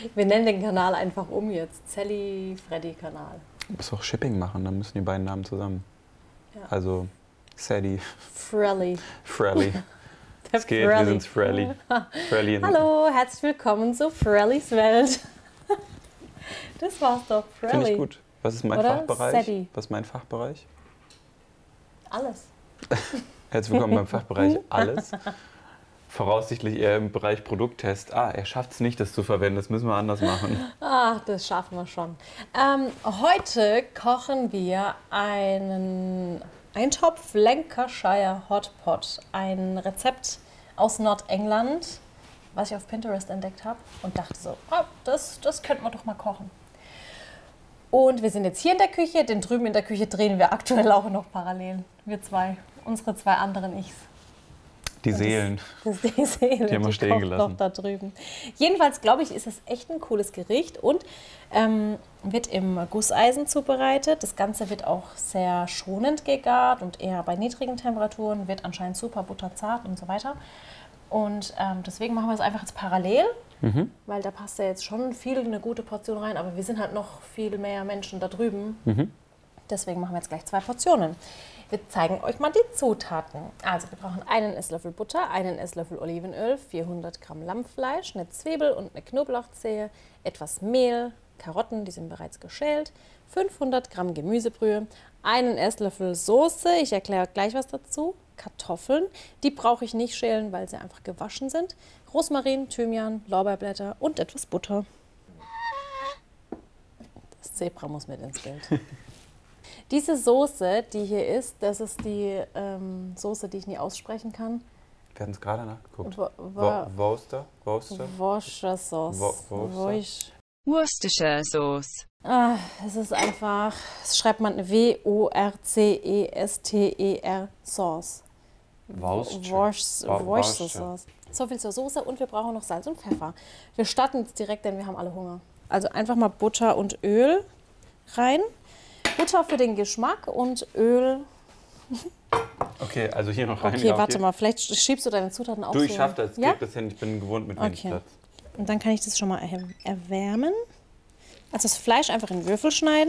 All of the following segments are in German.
Wir nennen den Kanal einfach um jetzt. Sally Freddy Kanal. Du musst auch Shipping machen, dann müssen die beiden Namen zusammen. Ja. Also Sally. Frelly. Frelly. Es geht, wir sind Frelly. Hallo, herzlich willkommen zu Frellys Welt. Das war's doch, Frelly. Finde ich gut. Was ist mein Fachbereich? Sadie. Was ist mein Fachbereich? Alles. Herzlich willkommen beim Fachbereich Alles. Voraussichtlich eher im Bereich Produkttest. Er schafft es nicht, das zu verwenden. Das müssen wir anders machen. Das schaffen wir schon. Heute kochen wir einen Eintopf Lancashire Hot Pot. Ein Rezept aus Nordengland, was ich auf Pinterest entdeckt habe und dachte so, das könnten wir doch mal kochen. Und wir sind jetzt hier in der Küche, denn drüben in der Küche drehen wir aktuell auch noch parallel. Wir zwei, unsere zwei anderen Ichs. Die Seelen. Die Seelen, die haben wir stehen gelassen. Noch da drüben. Jedenfalls, glaube ich, ist es echt ein cooles Gericht und wird im Gusseisen zubereitet. Das Ganze wird auch sehr schonend gegart und eher bei niedrigen Temperaturen, wird anscheinend super butterzart und so weiter. Und deswegen machen wir es einfach jetzt parallel, weil da passt ja jetzt schon eine gute Portion rein, aber wir sind halt noch viel mehr Menschen da drüben. Deswegen machen wir jetzt gleich 2 Portionen. Wir zeigen euch mal die Zutaten. Also wir brauchen einen Esslöffel Butter, einen Esslöffel Olivenöl, 400 Gramm Lammfleisch, eine Zwiebel und eine Knoblauchzehe, etwas Mehl, Karotten, die sind bereits geschält, 500 Gramm Gemüsebrühe, einen Esslöffel Soße, ich erkläre gleich was dazu, Kartoffeln, die brauche ich nicht schälen, weil sie einfach gewaschen sind, Rosmarin, Thymian, Lorbeerblätter und etwas Butter. Das Zebra muss mit ins Bild. Diese Soße, die hier ist, das ist die Soße, die ich nie aussprechen kann. Wir hatten es gerade nachgeguckt. Worcestershire Sauce. Es ist einfach, das schreibt man W-O-R-C-E-S-T-E-R Sauce. Worcestershire Sauce. So viel zur Soße und wir brauchen noch Salz und Pfeffer. Wir starten jetzt direkt, denn wir haben alle Hunger. Also einfach mal Butter und Öl rein. Butter für den Geschmack und Öl. Okay, also hier noch rein. Okay, warte mal, vielleicht schiebst du deine Zutaten auch so. Ich schaff das, ja? Gib das hin, ich bin gewohnt mit wenig Platz. Und dann kann ich das schon mal erwärmen. Also das Fleisch einfach in Würfel schneiden.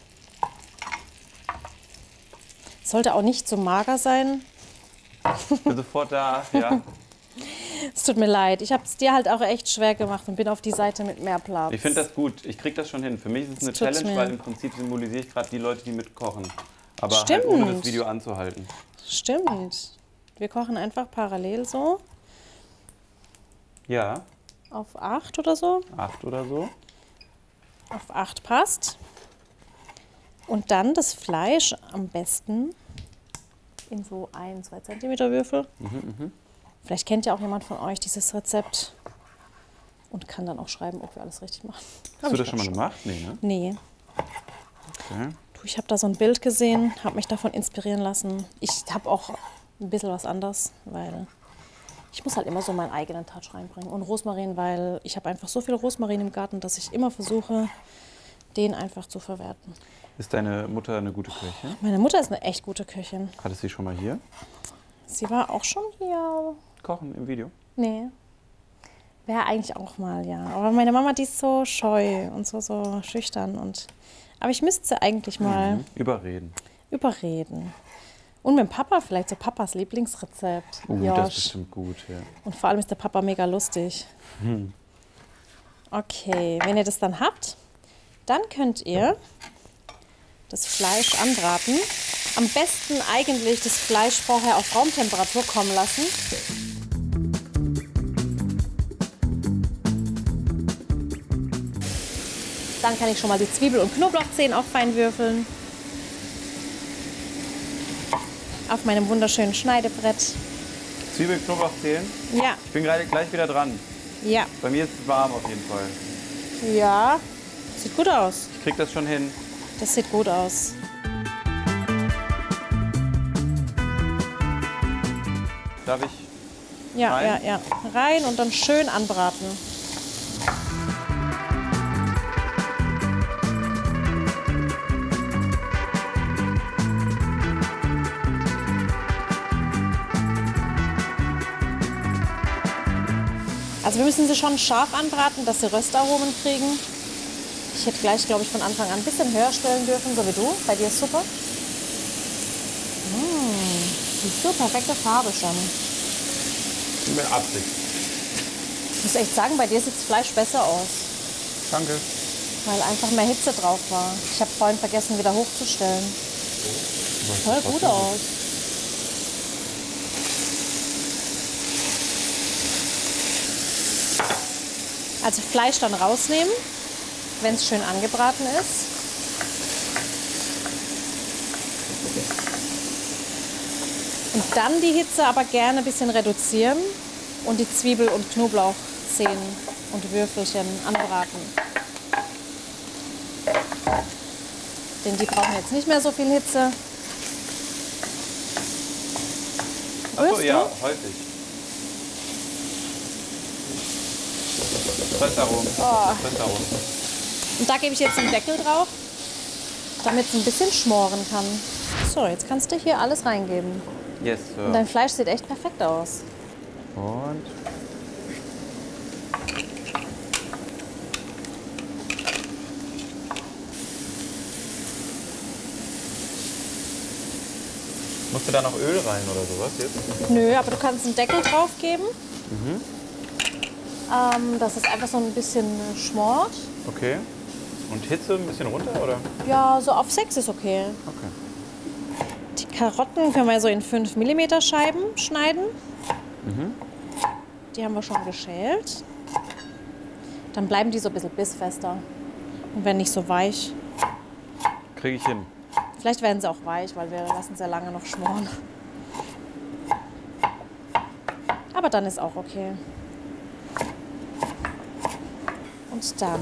Sollte auch nicht zu mager sein. Ich bin sofort da, ja. Es tut mir leid, ich habe es dir halt auch echt schwer gemacht und bin auf die Seite mit mehr Platz. Ich finde das gut, ich kriege das schon hin. Für mich ist es eine Challenge, weil im Prinzip symbolisiere ich gerade die Leute, die mitkochen. Aber halt ohne das Video anzuhalten. Stimmt. Wir kochen einfach parallel so. Ja. Auf 8 oder so. 8 oder so. Auf 8 passt. Und dann das Fleisch am besten in so 1-2 Zentimeter Würfel. Vielleicht kennt ja auch jemand von euch dieses Rezept und kann dann auch schreiben, ob wir alles richtig machen. Hast du das schon mal gemacht? Nee, ne? Nee. Okay. Ich habe da so ein Bild gesehen, habe mich davon inspirieren lassen. Ich habe auch ein bisschen was anderes, weil ich muss halt immer so meinen eigenen Touch reinbringen. Und Rosmarin, weil ich habe einfach so viel Rosmarin im Garten, dass ich immer versuche, den einfach zu verwerten. Ist deine Mutter eine gute Köchin? Meine Mutter ist eine echt gute Köchin. Hattest du sie schon mal hier? Sie war auch schon hier. Kochen im Video? Nee. Wäre eigentlich auch mal, ja. Aber meine Mama, die ist so scheu und so schüchtern. Aber ich müsste sie eigentlich mal überreden. Und mit dem Papa vielleicht, so Papas Lieblingsrezept. Das ist bestimmt gut, ja. Und vor allem ist der Papa mega lustig. Okay, wenn ihr das dann habt, dann könnt ihr das Fleisch anbraten. Am besten eigentlich das Fleisch vorher auf Raumtemperatur kommen lassen. Dann kann ich schon mal die Zwiebel- und Knoblauchzehen auch fein würfeln. Auf meinem wunderschönen Schneidebrett. Zwiebeln, Knoblauchzehen? Ja. Ich bin gleich wieder dran. Ja. Bei mir ist es warm auf jeden Fall. Ja. Sieht gut aus. Ich krieg das schon hin. Das sieht gut aus. Darf ich? Ja, rein? ja. Rein und dann schön anbraten. Also wir müssen sie schon scharf anbraten, dass sie Röstaromen kriegen. Ich hätte gleich, glaube ich, von Anfang an ein bisschen höher stellen dürfen, so wie du. Bei dir ist super. Siehst du, perfekte Farbe schon. Mit Absicht. Ich muss echt sagen, bei dir sieht das Fleisch besser aus. Danke. Weil einfach mehr Hitze drauf war. Ich habe vorhin vergessen, wieder hochzustellen. Voll gut aus. Also Fleisch dann rausnehmen, wenn es schön angebraten ist. Und dann die Hitze aber gerne ein bisschen reduzieren und die Zwiebel- und Knoblauchzehen und Würfelchen anbraten. Denn die brauchen jetzt nicht mehr so viel Hitze. Achso, ja, häufig. Röstaromen. Röstaromen. Und da gebe ich jetzt einen Deckel drauf, damit es ein bisschen schmoren kann. So, jetzt kannst du hier alles reingeben. Yes, Sir. Und dein Fleisch sieht echt perfekt aus. Und musst du da noch Öl rein oder sowas jetzt? Nö, aber du kannst einen Deckel drauf geben, dass es einfach so ein bisschen schmort. Okay. Und Hitze ein bisschen runter, oder? Ja, so auf 6 ist okay. Okay. Die Karotten können wir so in 5 mm Scheiben schneiden. Die haben wir schon geschält. Dann bleiben die so ein bisschen bissfester und werden nicht so weich. Kriege ich hin. Vielleicht werden sie auch weich, weil wir lassen sie ja lange noch schmoren. Aber dann ist auch okay. Und dann,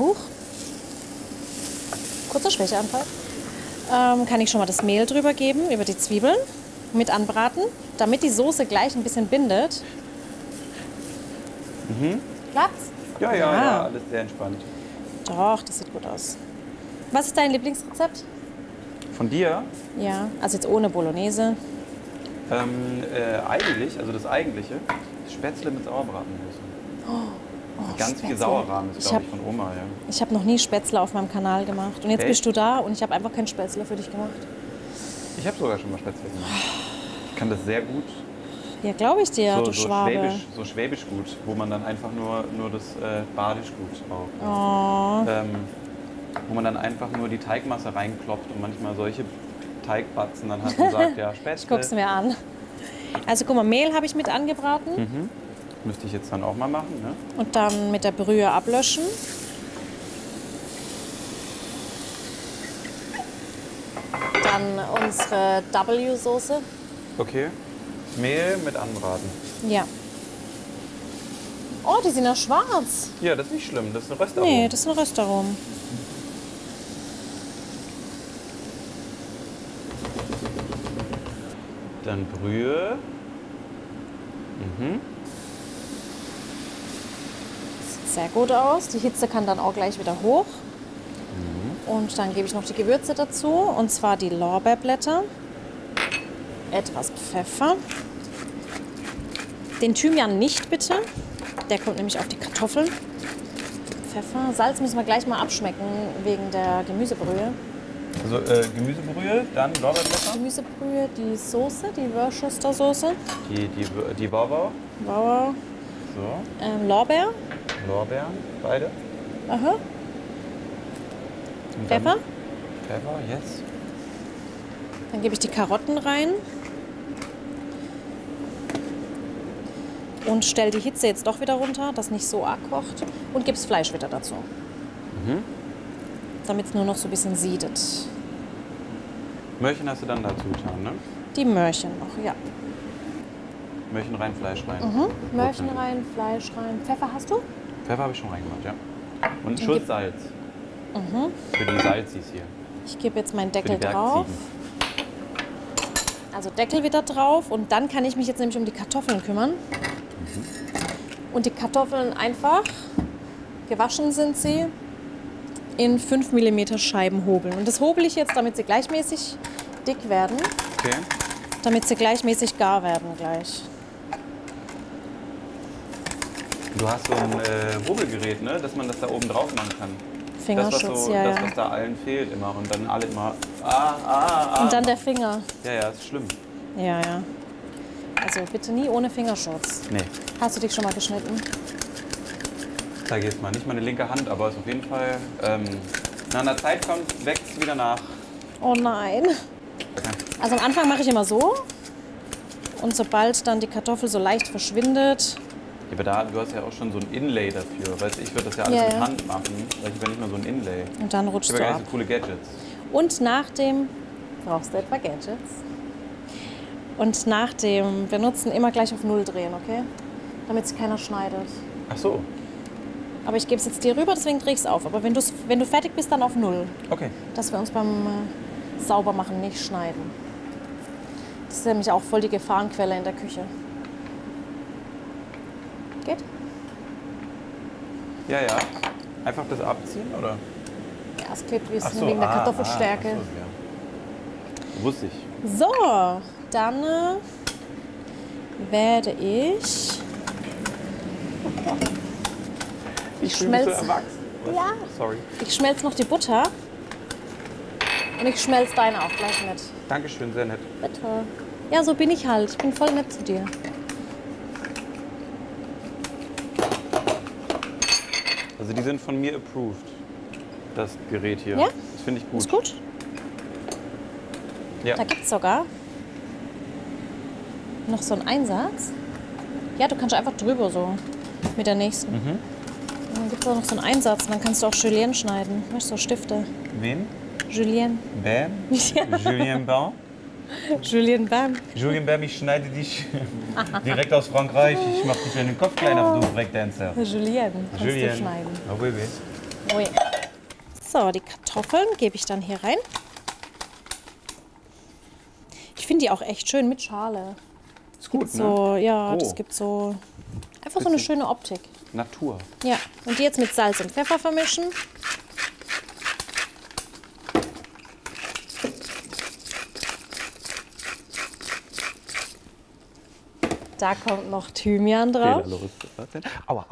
kurzer Schwächeanfall, kann ich schon mal das Mehl drüber geben, über die Zwiebeln, mit anbraten, damit die Soße gleich ein bisschen bindet. Klappt's? Ja, alles sehr entspannt. Doch, das sieht gut aus. Was ist dein Lieblingsrezept? Von dir? Ja, also jetzt ohne Bolognese. Eigentlich, also das Eigentliche, ist Spätzle mit Sauerbratensoße. Ganz viel Spätzle. Sauerrahm ist, glaube ich, von Oma. Ja. Ich habe noch nie Spätzle auf meinem Kanal gemacht. Und jetzt Echt? bist du da und ich habe einfach kein Spätzle für dich gemacht. Ich habe sogar schon mal Spätzle gemacht. Ich kann das sehr gut. Ja, glaube ich dir, du so Schwabe. schwäbisch gut, wo man dann einfach nur das Badisch gut auch. Oh. Wo man dann einfach nur die Teigmasse reinklopft und manchmal solche Teigbatzen dann hat und sagt, ja, Spätzle. Ich guck's mir an. Also guck mal, Mehl habe ich mit angebraten. Müsste ich jetzt dann auch mal machen, ne? Und dann mit der Brühe ablöschen. Dann unsere W-Soße. Okay. Mehl mit anbraten. Ja. Oh, die sind ja schwarz. Ja, das ist nicht schlimm, das ist ein Röstaromen. Nee, das ist ein Röstaromen. Dann Brühe. Sieht sehr gut aus. Die Hitze kann dann auch gleich wieder hoch. Und dann gebe ich noch die Gewürze dazu. Und zwar die Lorbeerblätter. Etwas Pfeffer. Den Thymian nicht bitte. Der kommt nämlich auf die Kartoffeln. Pfeffer. Salz müssen wir gleich mal abschmecken wegen der Gemüsebrühe. Also Gemüsebrühe, dann Lorbeerblätter. Gemüsebrühe, die Soße, die Worcestersoße. Die Bauer. Bauer. So. Lorbeer. Lorbeeren, beide. Aha. Und dann Pfeffer. Pfeffer, jetzt. Dann gebe ich die Karotten rein. Und stelle die Hitze jetzt doch wieder runter, dass nicht so arg kocht. Und gebe das Fleisch wieder dazu. Damit es nur noch so ein bisschen siedet. Möhrchen hast du dann dazu getan, ne? Die Möhrchen noch, ja. Möhrchen rein, Fleisch rein. Möhrchen rein, Fleisch rein. Pfeffer hast du? Pfeffer habe ich schon reingemacht, ja. Und einen Schuss Salz. Für die Salzis hier. Ich gebe jetzt meinen Für Deckel die drauf. Bergziegen. Also Deckel wieder drauf. Und dann kann ich mich jetzt nämlich um die Kartoffeln kümmern. Und die Kartoffeln einfach, gewaschen sind sie, in 5 mm Scheiben hobeln. Und das hobel ich jetzt, damit sie gleichmäßig dick werden. Okay. Damit sie gleichmäßig gar werden gleich. Du hast so ein Rubbelgerät, ne? Dass man das da oben drauf machen kann. Fingerschutz, das, ja. Das, was da allen fehlt immer. Und dann alle immer Und dann der Finger. Ja, ist schlimm. Ja. Also bitte nie ohne Fingerschutz. Nee. Hast du dich schon mal geschnitten? Ich zeige jetzt mal nicht meine linke Hand, aber ist auf jeden Fall, nach einer Zeit wächst es wieder nach. Oh nein. Okay. Also am Anfang mache ich immer so. Und sobald dann die Kartoffel so leicht verschwindet. Ja, aber du hast ja auch schon so ein Inlay dafür. Weißt du, ich würde das ja alles mit Hand machen. Weil ich will nicht nur so ein Inlay. Und dann rutscht du du ab. ab. So coole Gadgets. Und nach dem... Brauchst du etwa Gadgets? Und nach dem Benutzen immer gleich auf 0 drehen, okay? Damit sich keiner schneidet. Ach so. Aber ich gebe es jetzt dir rüber, deswegen drehe ich es auf. Aber wenn du fertig bist, dann auf 0. Okay. Dass wir uns beim Saubermachen nicht schneiden. Das ist nämlich auch voll die Gefahrenquelle in der Küche. Geht? Ja. Einfach das abziehen, oder? Ja, es klebt ein bisschen wegen der Kartoffelstärke. Ja. Wusste ich. So, dann werde ich... Ich schmelze. So erwachsen. Ja. Sorry. Ich schmelze noch die Butter. Und ich schmelze deine auch gleich mit. Dankeschön, sehr nett. Bitte. Ja, so bin ich halt. Ich bin voll nett zu dir. Also die sind von mir approved, das Gerät hier. Ja? Das finde ich gut. Ist gut? Ja. Da gibt es sogar noch so einen Einsatz. Ja, du kannst einfach drüber so mit der nächsten. Mhm. Dann gibt es auch noch so einen Einsatz. Und dann kannst du auch Julienne schneiden. Weißt du, so Stifte. Wen? Julienne. Bam? Julien Baum? Julienne Bam. Julien Bam, ich schneide dich direkt aus Frankreich. Ich mache dich in den Kopf kleiner, du Breakdancer. Julienne. Kannst du schneiden. Oh, oui. Oui. So, die Kartoffeln gebe ich dann hier rein. Ich finde die auch echt schön mit Schale. Ist gut, so, ne? Ja, das gibt so einfach so eine schöne Optik. Natur. Ja, und die jetzt mit Salz und Pfeffer vermischen. Da kommt noch Thymian drauf. Aua.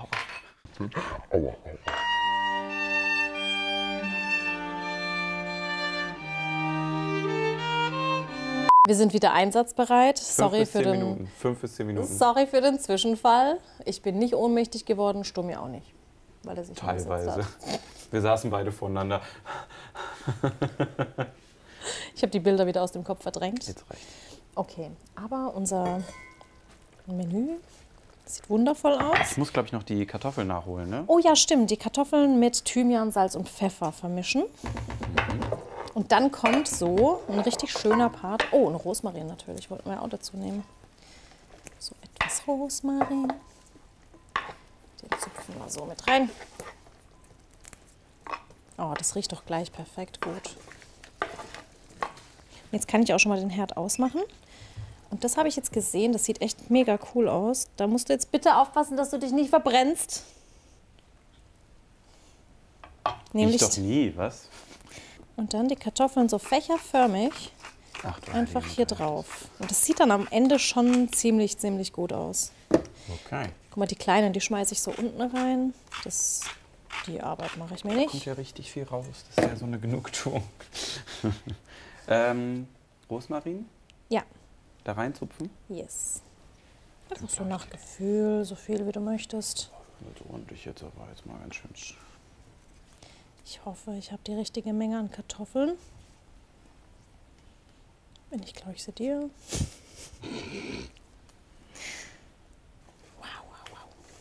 Wir sind wieder einsatzbereit. 5 bis 10 Minuten. Sorry für den Zwischenfall. Ich bin nicht ohnmächtig geworden, Stummi auch nicht. Weil er sich Teilweise. Wir saßen beide voneinander. Ich habe die Bilder wieder aus dem Kopf verdrängt. Jetzt reicht. Okay, aber unser Menü sieht wundervoll aus. Ich muss, glaube ich, noch die Kartoffeln nachholen, ne? Oh ja, stimmt. Die Kartoffeln mit Thymian, Salz und Pfeffer vermischen. Und dann kommt so ein richtig schöner Part. Oh, und Rosmarin natürlich, wollten wir auch dazu nehmen. So etwas Rosmarin. Den zupfen wir so mit rein. Oh, das riecht doch gleich perfekt gut. Jetzt kann ich auch schon mal den Herd ausmachen. Und das habe ich jetzt gesehen, das sieht echt mega cool aus. Da musst du jetzt bitte aufpassen, dass du dich nicht verbrennst. Nämlich ich doch nie, was? Und dann die Kartoffeln so fächerförmig einfach hier drauf. Und das sieht dann am Ende schon ziemlich gut aus. Okay. Guck mal, die kleinen, die schmeiße ich so unten rein. Die Arbeit mache ich mir nicht. Da kommt ja richtig viel raus. Das ist ja so eine Genugtuung. Rosmarin? Ja. Da reinzupfen? Yes. Einfach so nach Gefühl, so viel wie du möchtest. So ordentlich jetzt aber jetzt mal ganz schön. Ich hoffe, ich habe die richtige Menge an Kartoffeln. Wenn nicht, glaube ich sie dir. Wow.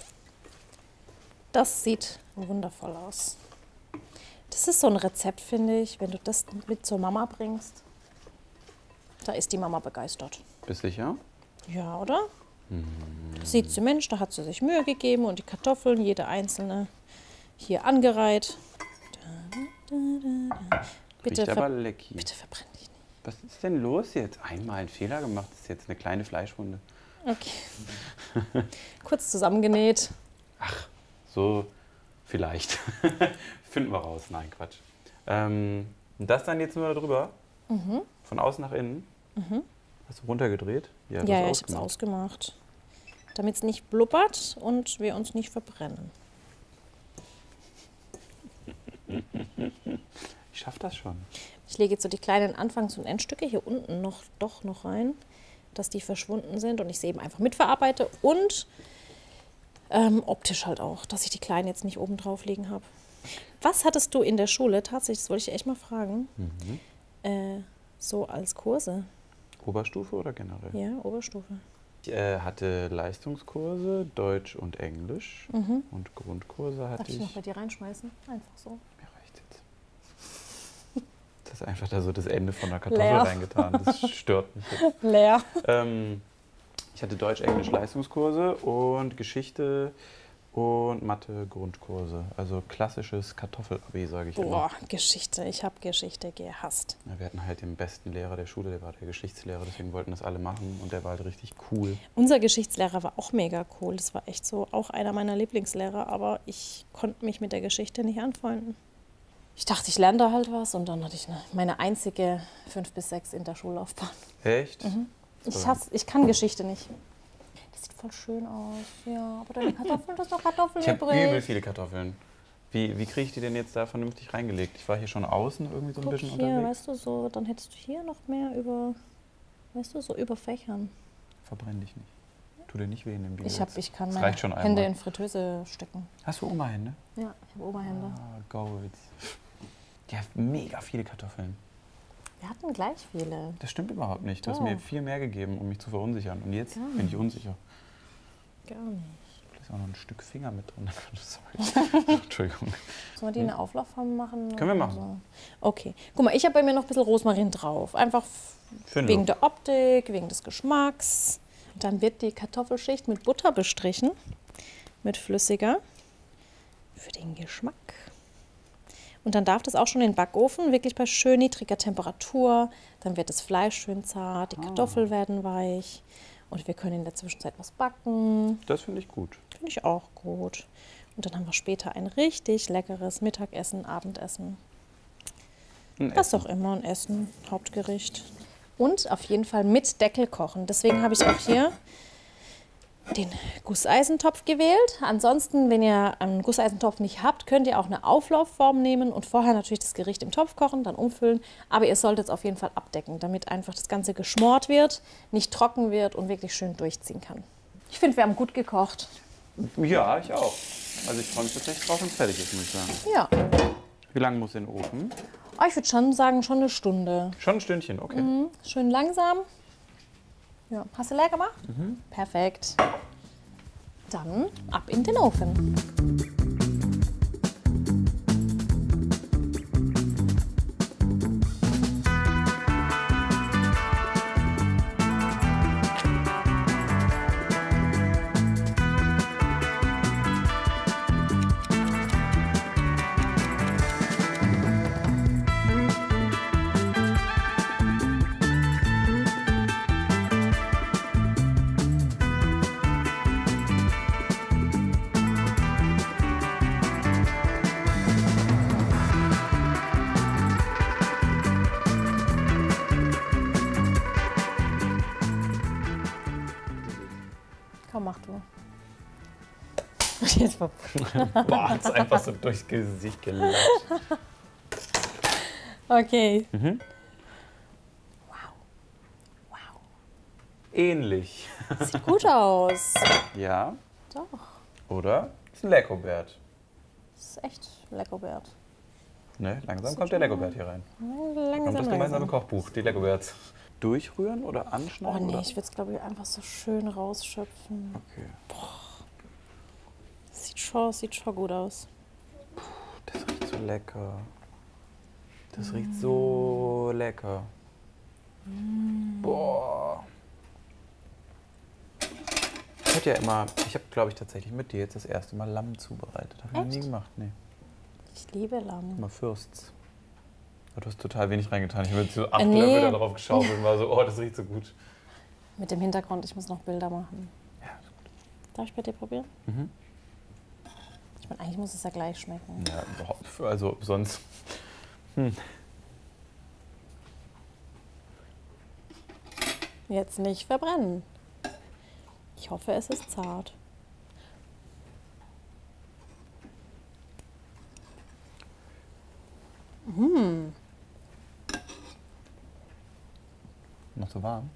Das sieht wundervoll aus. Das ist so ein Rezept, finde ich, wenn du das mit zur Mama bringst. Da ist die Mama begeistert. Bist du sicher? Ja, oder? Sieht sie, Mensch, da hat sie sich Mühe gegeben und die Kartoffeln, jede einzelne, hier angereiht. Bitte, Riecht aber lecky. Bitte verbrenn dich nicht. Was ist denn los jetzt? Einmal einen Fehler gemacht, das ist jetzt eine kleine Fleischwunde. Okay. Kurz zusammengenäht. Ach, so vielleicht. Finden wir raus. Nein, Quatsch. Das dann jetzt nur drüber? Mhm. Von außen nach innen? Mhm. Hast du runtergedreht? Ja, ich habe es ausgemacht. damit es nicht blubbert und wir uns nicht verbrennen. Ich schaffe das schon. Ich lege jetzt so die kleinen Anfangs- und Endstücke hier unten noch rein, dass die verschwunden sind und ich sie eben einfach mitverarbeite und optisch halt auch, dass ich die kleinen jetzt nicht oben drauf liegen habe. Was hattest du in der Schule, tatsächlich, das wollte ich echt mal fragen, so als Kurse? Oberstufe oder generell? Ja, Oberstufe. Ich hatte Leistungskurse, Deutsch und Englisch und Grundkurse hatte Darf ich noch ich. bei dir reinschmeißen? Einfach so. Mir reicht jetzt. Das ist einfach da so das Ende von der Kartoffel Leer. reingetan. Das stört mich jetzt. Leer. Ich hatte Deutsch, Englisch, Leistungskurse und Geschichte und Mathe, Grundkurse. Also klassisches Kartoffel-AB, sage ich immer. Boah, Geschichte. Ich habe Geschichte gehasst. Ja, wir hatten halt den besten Lehrer der Schule, der war der Geschichtslehrer, deswegen wollten das alle machen und der war halt richtig cool. Unser Geschichtslehrer war auch mega cool. Das war echt so auch einer meiner Lieblingslehrer, aber ich konnte mich mit der Geschichte nicht anfreunden. Ich dachte, ich lerne da halt was und dann hatte ich meine einzige 5 bis 6 in der Schullaufbahn. Echt? Ich kann Geschichte nicht. Das sieht voll schön aus. Ja, aber deine Kartoffeln, das ist noch Kartoffeln Ich habe übrig. übel viele Kartoffeln. Wie kriege ich die denn jetzt da vernünftig reingelegt? Ich war hier schon außen irgendwie so ein Guck bisschen hier, unterwegs. weißt du, so, dann hättest du hier noch mehr so überfächern. Verbrenn dich nicht. Tu dir nicht weh in den Bizeps. Ich kann Das meine reicht schon Hände einmal. in Fritteuse stecken. Hast du Oma-Hände? Ja, ich habe Oberhände. Ah, Goals. Die hat mega viele Kartoffeln. Wir hatten gleich viele. Das stimmt überhaupt nicht. Du hast Doch. mir viel mehr gegeben, um mich zu verunsichern. Und jetzt Gar bin ich unsicher. Gar nicht. Da ist auch noch ein Stück Finger mit drin. Sorry. Entschuldigung. Sollen wir die in eine Auflaufform machen? Können wir oder machen. So? Okay. Guck mal, ich habe bei mir noch ein bisschen Rosmarin drauf. Einfach Für den wegen Look. der Optik, wegen des Geschmacks. Und dann wird die Kartoffelschicht mit Butter bestrichen. Mit flüssiger. Für den Geschmack. Und dann darf das auch schon in den Backofen, wirklich bei schön niedriger Temperatur. Dann wird das Fleisch schön zart, die Kartoffeln werden weich. Und wir können in der Zwischenzeit was backen. Das finde ich gut. Finde ich auch gut. Und dann haben wir später ein richtig leckeres Mittagessen, Abendessen. Was auch immer, ein Essen, Hauptgericht. Und auf jeden Fall mit Deckel kochen. Deswegen habe ich auch hier den Gusseisentopf gewählt. Ansonsten, wenn ihr einen Gusseisentopf nicht habt, könnt ihr auch eine Auflaufform nehmen und vorher natürlich das Gericht im Topf kochen, dann umfüllen. Aber ihr solltet es auf jeden Fall abdecken, damit einfach das Ganze geschmort wird, nicht trocken wird und wirklich schön durchziehen kann. Ich finde, wir haben gut gekocht. Ja, ich auch. Also ich freue mich tatsächlich drauf, wenn es fertig ist, muss ich sagen. Ja, Wie lange muss in den Ofen? oh, ich würde schon sagen, schon eine Stunde. Schon ein Stündchen, okay. Schön langsam. Ja, hast du leer gemacht? Perfekt. Dann ab in den Ofen. Komm, mach du. Jetzt mal. Boah, hat's einfach so durchs Gesicht gelatscht. Okay. Ähnlich. Sieht gut aus. Ja, Doch, oder? Ist ein Leckobert. das ist echt Leckobert. Ne, langsam kommt der Leckobert hier rein. Kommt Langsam, das gemeinsame langsam. Kochbuch, die Lecoberts. Durchrühren oder Oh anschneiden? nee, oder? ich würde es glaube ich einfach so schön rausschöpfen. Okay. Sieht schon gut aus. Das riecht so lecker. Das riecht so lecker. Boah. Ich habe glaube ich tatsächlich mit dir jetzt das erste Mal Lamm zubereitet. Habe ich noch nie Echt? gemacht, nee. Ich liebe Lamm. Mal Fürsts. Aber du hast total wenig reingetan. Ich habe jetzt so 8 Nee. Löffel da drauf geschaufelt und war so, oh, das riecht so gut. Mit dem Hintergrund, ich muss noch Bilder machen. Ja, ist gut. Darf ich bei dir probieren? Mhm. Ich meine, eigentlich muss es ja gleich schmecken. Ja, überhaupt. Also sonst. Jetzt nicht verbrennen. Ich hoffe, es ist zart. Noch so warm?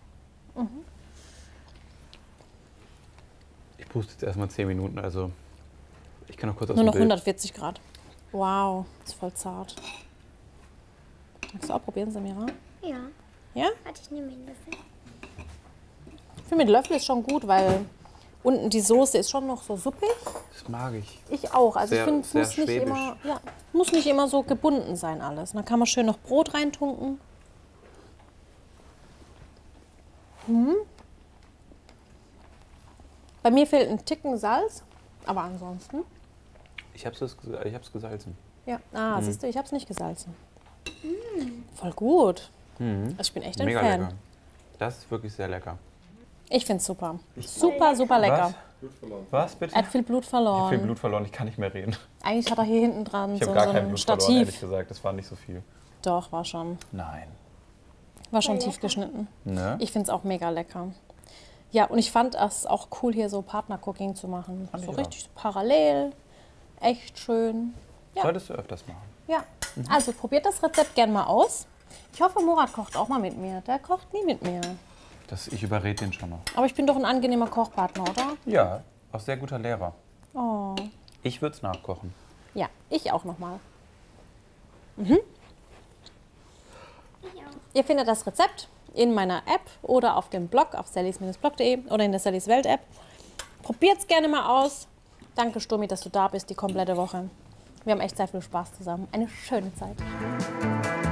Ich puste jetzt erstmal 10 Minuten, also ich kann noch kurz aus Nur dem noch Bild. 140 Grad. Wow, ist voll zart. Magst du auch probieren, Samira? Ja. Ja? Warte, ich nehme den Löffel. Ich finde, mit Löffel ist schon gut, weil unten die Soße ist schon noch so suppig. Das mag ich. Ich auch. Also Sehr- ich finde, es sehr muss nicht schwäbisch. immer, ja, muss nicht immer so gebunden sein alles. Und dann kann man schön noch Brot reintunken. Bei mir fehlt ein Ticken Salz, aber ansonsten. Ich hab's gesalzen. Ja. Siehst du, ich habe es nicht gesalzen. Voll gut. Also ich bin echt ein Mega Fan. lecker. Das ist wirklich sehr lecker. Ich finde es super. Super, super lecker. Was bitte? Er hat viel Blut Ich verloren. habe viel Blut verloren, ich kann nicht mehr reden. Eigentlich hat er hier hinten dran Ich so, habe gar so kein ein Blut verloren, ehrlich Stativ. gesagt. Das war nicht so viel. Doch, war schon. Nein. War schon Voll tief lecker. geschnitten. Ne? Ich finde es auch mega lecker. Ja, und ich fand es auch cool, hier so Partner-Cooking zu machen. Fand So ich richtig parallel. Echt schön. Ja. Solltest du öfters machen. Ja. Also probiert das Rezept gern mal aus. Ich hoffe, Murat kocht auch mal mit mir. Der kocht nie mit mir. Ich überrede den schon noch. Aber ich bin doch ein angenehmer Kochpartner, oder? Ja, auch sehr guter Lehrer. Oh. Ich würde es nachkochen. Ja, ich auch nochmal. Ich auch. Ihr findet das Rezept in meiner App oder auf dem Blog auf sallys-blog.de oder in der Sallys Welt App. Probiert es gerne mal aus. Danke, Sturmi, dass du da bist die komplette Woche. Wir haben echt sehr viel Spaß zusammen. Eine schöne Zeit.